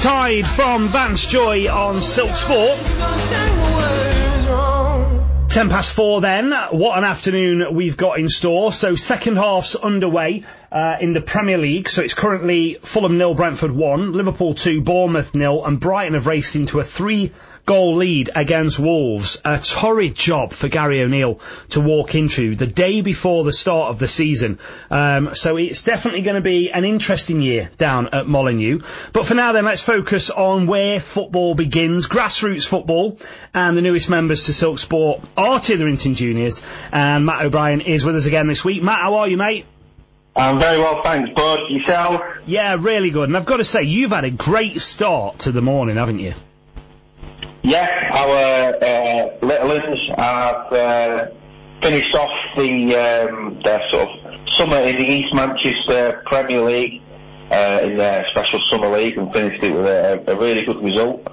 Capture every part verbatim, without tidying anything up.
Tide from Vance Joy on Silk Sport. Ten past four then. What an afternoon we've got in store. So second half's underway uh, in the Premier League. So it's currently Fulham nil, Brentford one, Liverpool two, Bournemouth nil, and Brighton have raced into a three goal lead against Wolves. A torrid job for Gary O'Neill to walk into the day before the start of the season. Um, so it's definitely going to be an interesting year down at Molineux. But for now then, let's focus on where football begins. Grassroots football, and the newest members to Silk Sport are Titherington Juniors, and Matt O'Brien is with us again this week. Matt, how are you, mate? I'm very well, thanks, bud. Yourself? Yeah, really good. And I've got to say, you've had a great start to the morning, haven't you? Yeah, our uh, little uns have uh, finished off the um, their sort of summer in the East Manchester Premier League, uh, in their special summer league, and finished it with a, a really good result,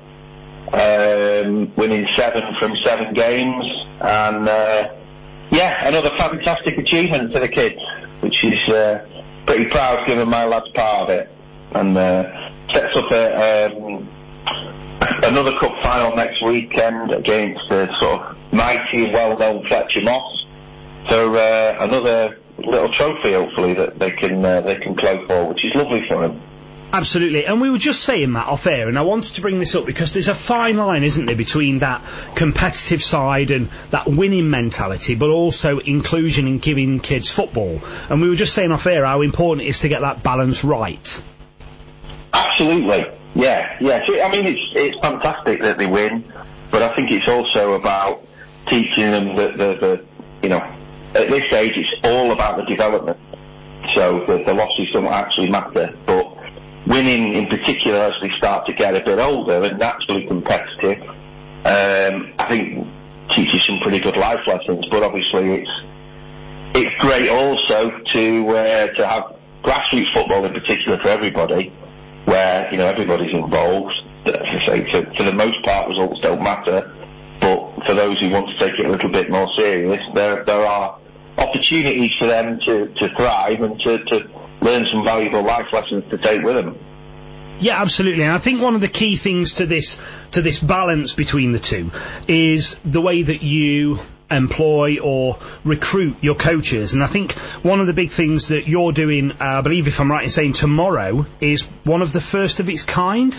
um, winning seven from seven games, and uh, yeah, another fantastic achievement for the kids, which is uh, pretty proud given my lad's part of it, and uh, sets up a um, another cup final next weekend against the sort of mighty and well-known Fletcher Moss. So uh, another little trophy, hopefully, that they can uh, they can play for, which is lovely for them. Absolutely, and we were just saying that off air, and I wanted to bring this up because there's a fine line, isn't there, between that competitive side and that winning mentality, but also inclusion in giving kids football. And we were just saying off air how important it is to get that balance right. Absolutely. Yeah, yeah. So, I mean, it's it's fantastic that they win, but I think it's also about teaching them that the, the you know, at this age it's all about the development. So the, the losses don't actually matter, but winning in particular as they start to get a bit older and naturally competitive, um, I think teaches some pretty good life lessons. But obviously, it's it's great also to uh, to have grassroots football in particular for everybody, where, you know, everybody's involved. As I say, to, for the most part, results don't matter, but for those who want to take it a little bit more serious, there there are opportunities for them to, to thrive and to, to learn some valuable life lessons to take with them. Yeah, absolutely. And I think one of the key things to this to this balance between the two is the way that you employ or recruit your coaches. And I think one of the big things that you're doing, uh, I believe if I'm right in saying tomorrow, is one of the first of its kind?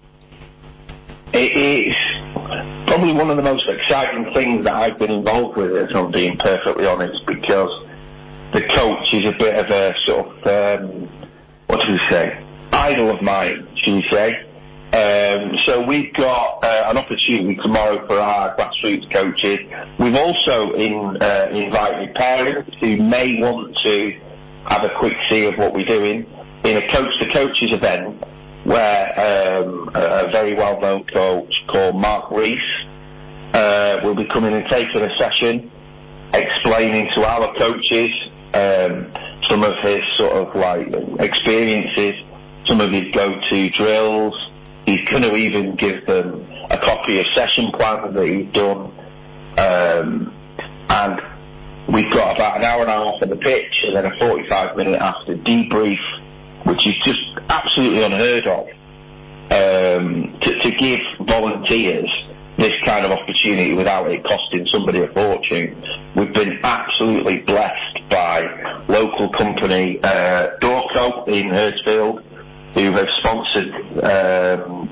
It is probably one of the most exciting things that I've been involved with, if I'm being perfectly honest, because the coach is a bit of a sort of, um, what do we say, idol of mine, should we say. Um, so we've got uh, an opportunity tomorrow for our grassroots coaches. We've also in, uh, invited parents who may want to have a quick see of what we're doing in a coach-to-coaches event where um, a, a very well-known coach called Mark Rees uh, will be coming and taking a session explaining to our coaches um, some of his sort of like experiences, some of his go-to drills. He's going to even give them a copy of session plans that he's done. Um, and we've got about an hour and a half on the pitch and then a forty-five minute after debrief, which is just absolutely unheard of. Um, to, to give volunteers this kind of opportunity without it costing somebody a fortune. We've been absolutely blessed by local company uh, Dorco in Hurstfield, who have sponsored um,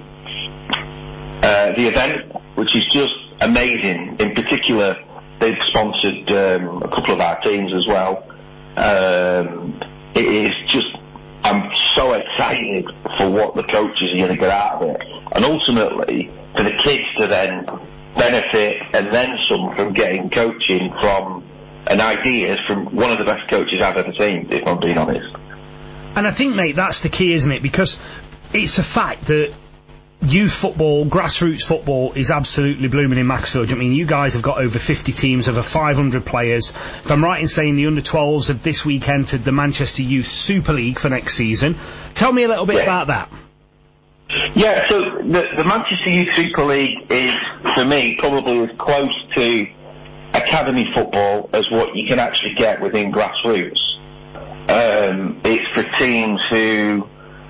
uh, the event, which is just amazing. In particular, they've sponsored um, a couple of our teams as well. Um, it is just, I'm so excited for what the coaches are going to get out of it. And ultimately, for the kids to then benefit and then some from getting coaching from and ideas from one of the best coaches I've ever seen, if I'm being honest. And I think, mate, that's the key, isn't it? Because it's a fact that youth football, grassroots football, is absolutely blooming in Maxfield. I mean, you guys have got over fifty teams, over five hundred players. If I'm right in saying the under twelves have this week entered the Manchester Youth Super League for next season. Tell me a little bit yeah. about that. Yeah, so the, the Manchester Youth Super League is, for me, probably as close to academy football as what you can actually get within grassroots. Um, it's for teams who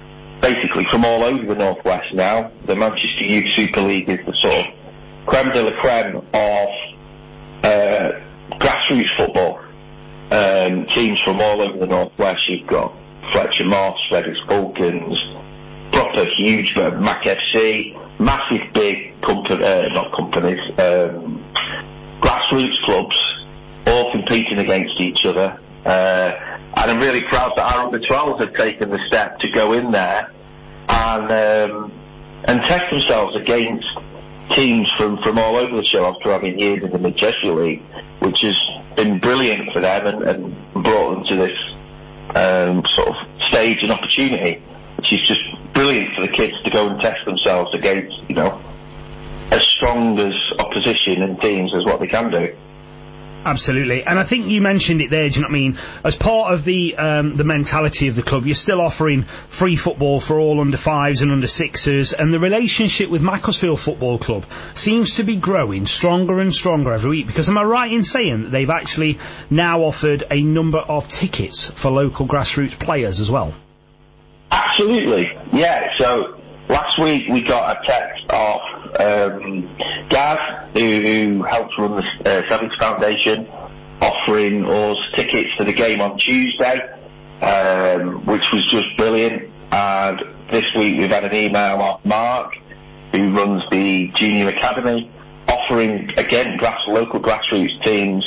basically from all over the Northwest now. The Manchester Youth Super League is the sort of creme de la creme of uh, grassroots football. Um, teams from all over the Northwest. You've got Fletcher Moss, Redditch Falcons, proper huge uh, Mac F C, massive big company, uh, not companies, um, grassroots clubs, all competing against each other. Uh, and I'm really proud that our under twelves have taken the step to go in there and um, and test themselves against teams from, from all over the show after having years in the Mid-Cheshire League, which has been brilliant for them and, and brought them to this um, sort of stage and opportunity, which is just brilliant for the kids to go and test themselves against, you know, as strong as opposition and teams as what they can do. Absolutely, and I think you mentioned it there, do you know what I mean? As part of the um, the mentality of the club, you're still offering free football for all under fives and under sixes, and the relationship with Macclesfield Football Club seems to be growing stronger and stronger every week, because am I right in saying that they've actually now offered a number of tickets for local grassroots players as well? Absolutely, yeah, so last week we got a text off um, Gav, who, who helps run the uh, Sevens Foundation, offering us tickets for the game on Tuesday, um, which was just brilliant. And this week we've had an email off Mark, who runs the Junior Academy, offering, again, grass, local grassroots teams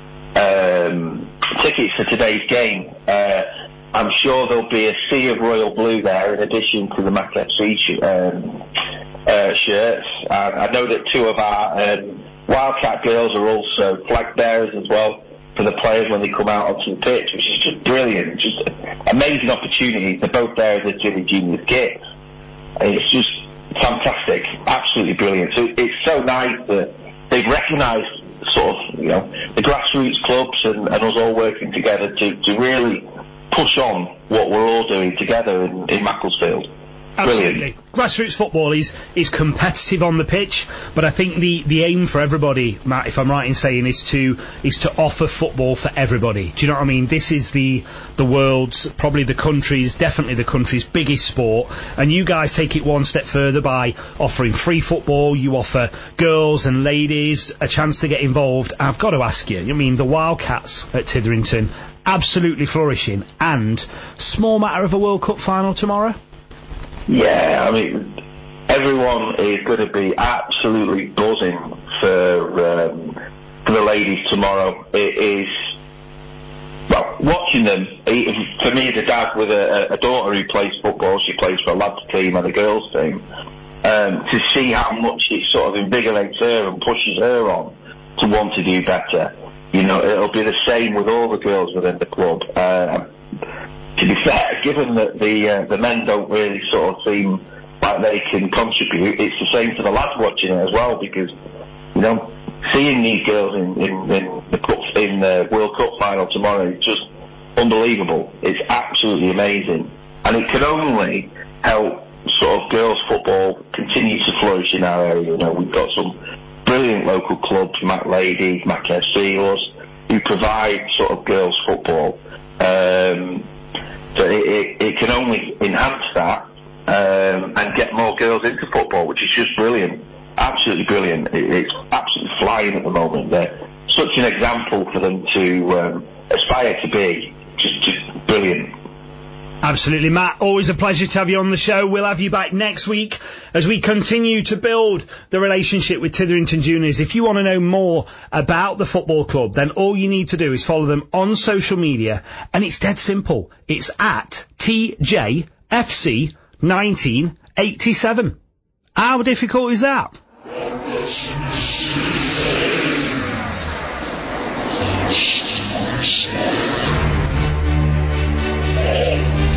um, tickets for today's game. Uh, I'm sure there'll be a sea of royal blue there in addition to the Mac F C sh- um, uh, shirts. And I know that two of our um, Wildcat girls are also flag bearers as well for the players when they come out onto the pitch, which is just brilliant. Just amazing opportunities. They're both there as a Jimmy Junior kit. And it's just fantastic. Absolutely brilliant. So it's so nice that they've recognised sort of, you know, the grassroots clubs and, and us all working together to, to really push on what we're all doing together in, in Macclesfield. Absolutely. Brilliant. Grassroots football is, is competitive on the pitch, but I think the, the aim for everybody, Matt, if I'm right in saying, is to is to offer football for everybody. Do you know what I mean? This is the the world's, probably the country's, definitely the country's biggest sport, and you guys take it one step further by offering free football. You offer girls and ladies a chance to get involved. I've got to ask you, I mean, the Wildcats at Titherington, absolutely flourishing, and small matter of a World Cup final tomorrow? Yeah, I mean, everyone is going to be absolutely buzzing for, um, for the ladies tomorrow. It is, well, watching them, for me as a dad with a, a daughter who plays football, she plays for a lads team and a girls team, um, to see how much it sort of invigorates her and pushes her on to want to do better. You know, it'll be the same with all the girls within the club. Uh, to be fair, given that the uh, the men don't really sort of seem like they can contribute, it's the same for the lads watching it as well, because, you know, seeing these girls in, in, in the cup, in the World Cup final tomorrow is just unbelievable. It's absolutely amazing, and it can only help sort of girls football continue to flourish in our area. You know, we've got some brilliant local clubs, Mac Ladies, Mac F C, us, who provide sort of girls football. Um, so it, it, it can only enhance that um, and get more girls into football, which is just brilliant. Absolutely brilliant. It, it's absolutely flying at the moment. They're such an example for them to um, aspire to be. Just, just brilliant. Absolutely, Matt. Always a pleasure to have you on the show. We'll have you back next week as we continue to build the relationship with Titherington Juniors. If you want to know more about the football club, then all you need to do is follow them on social media, and it's dead simple. It's at T J F C nineteen eighty-seven. How difficult is that? Yeah.